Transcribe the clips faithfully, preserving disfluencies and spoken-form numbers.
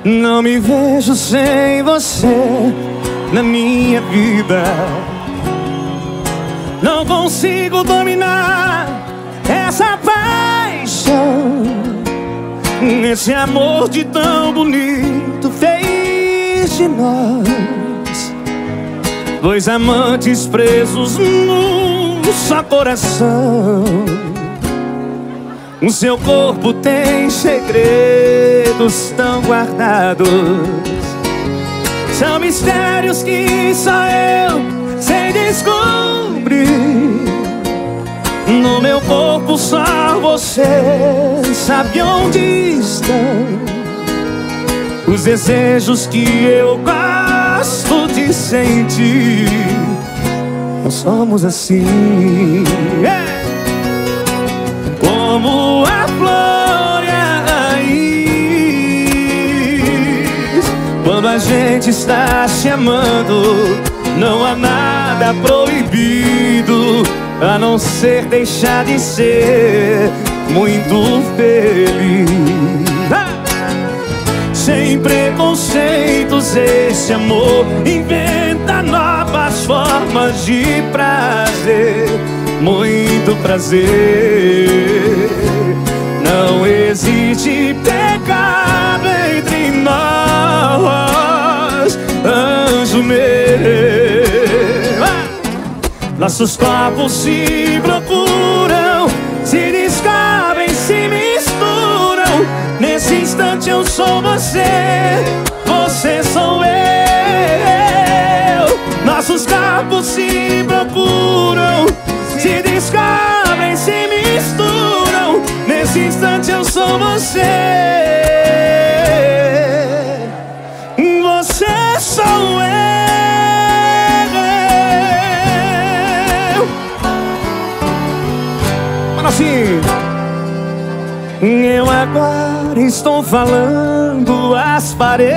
Não me vejo sem você na minha vida. Não consigo dominar essa paixão. Esse amor de tão bonito fez de nós dois amantes presos num só coração. O seu corpo tem segredos tão guardados. São mistérios que só eu sei descobrir. No meu corpo só você sabe onde estão os desejos que eu gosto de sentir. Nós somos assim, é. Como a flor e a raiz. Quando a gente está se amando, não há nada proibido, a não ser deixar de ser muito feliz. Ah! Sem preconceitos, esse amor inventa novas formas de prazer. Muito prazer. Não existe pecado entre nós, anjo meu. Ah! Nossos corpos se procuram, se descobrem, se misturam. Nesse instante eu sou você, você sou eu. Nossos corpos se procuram, se descobrem, se misturam. Nesse instante eu sou você, você sou eu. Mano, assim, eu agora estou falando às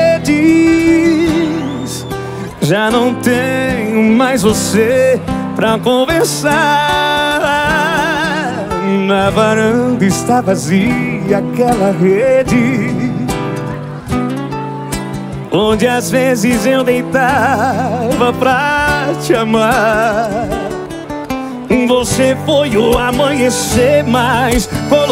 paredes. Já não tenho mais você pra conversar. Na varanda está vazia aquela rede onde às vezes eu deitava pra te amar. Você foi o amanhecer mais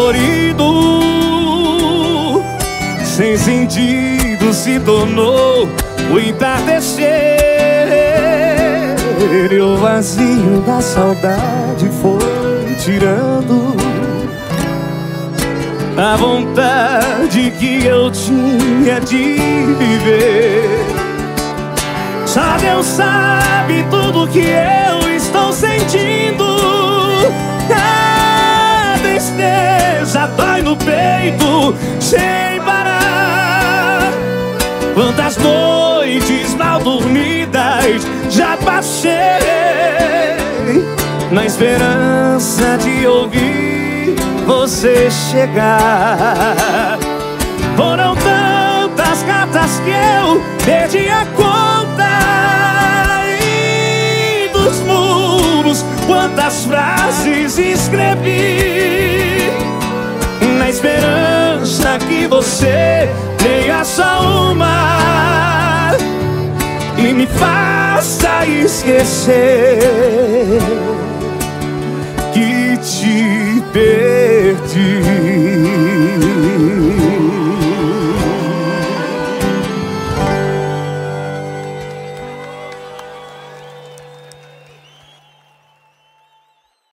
colorido. Sem sentido se tornou o entardecer. E o vazio da saudade foi tirando a vontade que eu tinha de viver. Só Deus sabe tudo que eu estou sentindo. A tristeza dói no peito sem parar. Quantas noites mal dormidas já passei na esperança de ouvir você chegar. Foram tantas cartas que eu perdi a conta, e dos muros quantas frases escrevi, na esperança que você leia só uma e me faça esquecer que te perdi.